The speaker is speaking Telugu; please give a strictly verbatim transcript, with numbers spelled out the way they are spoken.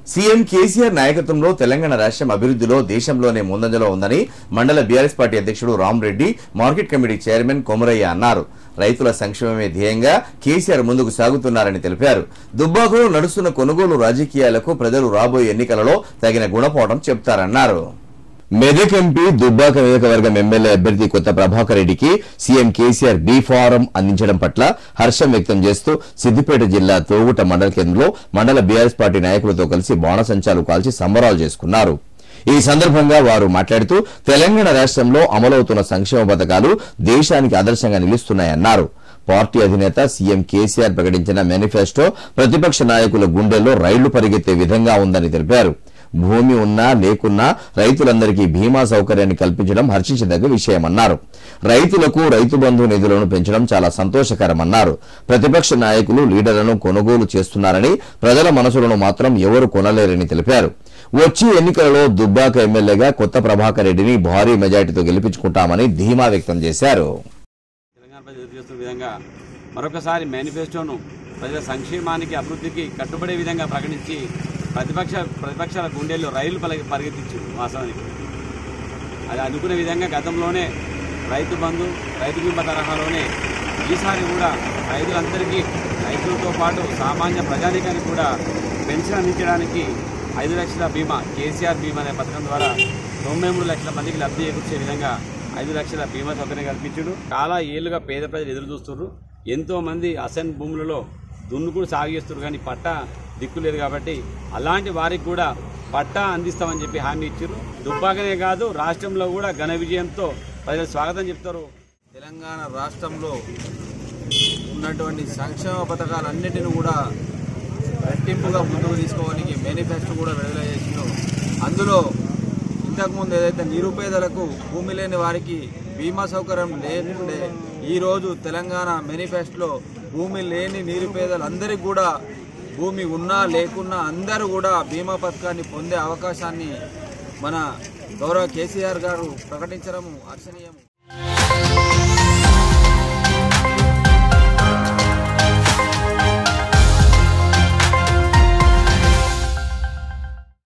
సీఎం కేసీఆర్ నాయకత్వంలో తెలంగాణ రాష్ట్రం అభివృద్ధిలో దేశంలోనే ముందంజలో ఉందని మండల బీఆర్ఎస్ పార్టీ అధ్యక్షుడు Ramareddy market committee chairman Komaraiah అన్నారు. రైతుల సంక్షేమమే ధ్యేయంగా కేసీఆర్ ముందుకు సాగుతున్నారని తెలిపారు. దుబ్బాకలో నడుస్తున్న కొనుగోలు రాజకీయాలకు ప్రజలు రాబోయే ఎన్నికలలో తగిన గుణపాఠం చెప్తారన్నారు. మెదక్ ఎంపీ దుబ్బాక నియోజకవర్గం ఎమ్మెల్యే అభ్యర్థి కొత్త ప్రభాకర్ రెడ్డికి సీఎం కేసీఆర్ బీ ఫారం అందించడం పట్ల హర్షం వ్యక్తం చేస్తూ సిద్దిపేట జిల్లా తోగుట మండల కేంద్రంలో మండల బీఆర్ఎస్ పార్టీ నాయకులతో కలిసి బాణసంచాలు కాల్చి సంబరాలు చేసుకున్నారు. ఈ సందర్భంగా వారు మాట్లాడుతూ తెలంగాణ రాష్ట్రంలో అమలవుతున్న సంక్షేమ పథకాలు దేశానికి ఆదర్శంగా నిలుస్తున్నాయన్నారు. పార్టీ అధినేత సీఎం కేసీఆర్ ప్రకటించిన మేనిఫెస్టో ప్రతిపక్ష నాయకుల గుండెల్లో రైళ్లు పరిగెత్తే విధంగా ఉందని తెలిపారు. భూమి ఉన్నా లేకున్నా రైతులందరికీ బీమా సౌకర్యాన్ని కల్పించడం హర్షించదగ్గ విషయమన్నారు. రైతులకు రైతు బంధు నిధులను పెంచడం చాలా సంతోషకరమన్నారు. ప్రతిపక్ష నాయకులు లీడర్లను కొనుగోలు చేస్తున్నారని, ప్రజల మనసులను మాత్రం ఎవరు కొనలేరని తెలిపారు. వచ్చే ఎన్నికలలో దుబ్బాక ఎమ్మెల్యేగా కొత్త ప్రభాకర్ రెడ్డిని భారీ మెజార్టీతో గెలిపించుకుంటామని ధీమా వ్యక్తం చేశారు. మరొకసారి మేనిఫెస్టోను ప్రజల సంక్షేమానికి అభివృద్ధికి కట్టుబడే విధంగా ప్రకటించి ప్రతిపక్ష ప్రతిపక్షాల గుండెల్లో రైలు పరిగెత్తించు వాస్తవానికి అది అనుకునే విధంగా గతంలోనే రైతు బంధు రైతు బీమా తరహాలోనే ఈసారి కూడా రైతులందరికీ రైతులతో పాటు సామాన్య ప్రజానీకానికి కూడా పెన్షన్ అందించడానికి ఐదు లక్షల బీమా కేసీఆర్ బీమా అనే పథకం ద్వారా తొంభై మూడు లక్షల మందికి లబ్ధి చేకూర్చే విధంగా ఐదు లక్షల బీమా సౌకర్యం కల్పించుడు. చాలా ఏళ్లుగా పేద ప్రజలు ఎదురు చూస్తున్నారు. ఎంతో మంది అసెన్ భూములలో దున్నుకుడు సాగు చేస్తున్నారు, కానీ పట్టా దిక్కు లేదు. కాబట్టి అలాంటి వారికి కూడా పట్టా అందిస్తామని చెప్పి హామీ ఇచ్చారు. దుబ్బాకనే కాదు రాష్ట్రంలో కూడా ఘన విజయంతో ప్రజలు స్వాగతం చెప్తారు. తెలంగాణ రాష్ట్రంలో ఉన్నటువంటి సంక్షేమ పథకాలన్నిటిని కూడా రెట్టింపుగా ముందుకు తీసుకోవడానికి మేనిఫెస్టో కూడా విడుదల చేసిందో, అందులో ఇంతకుముందు ఏదైతే నిరుపేదలకు భూమి లేని వారికి బీమా సౌకర్యం లేకుండే, ఈరోజు తెలంగాణ మేనిఫెస్టోలో భూమి లేని నిరుపేదలందరికీ కూడా భూమి ఉన్నా లేకున్నా అందరూ కూడా బీమా పథకాన్ని పొందే అవకాశాన్ని మన గౌరవ కేసీఆర్ గారు ప్రకటించడం హర్షణీయం.